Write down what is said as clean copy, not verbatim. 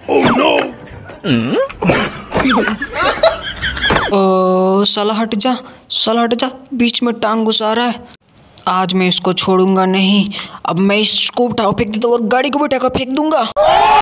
साला हट जा, साला हट जा, बीच में टांग घुसा रहा है। आज मैं इसको छोड़ूंगा नहीं। अब मैं इसको उठा फेंक देता हूँ और गाड़ी को भी उठा फेंक दूंगा।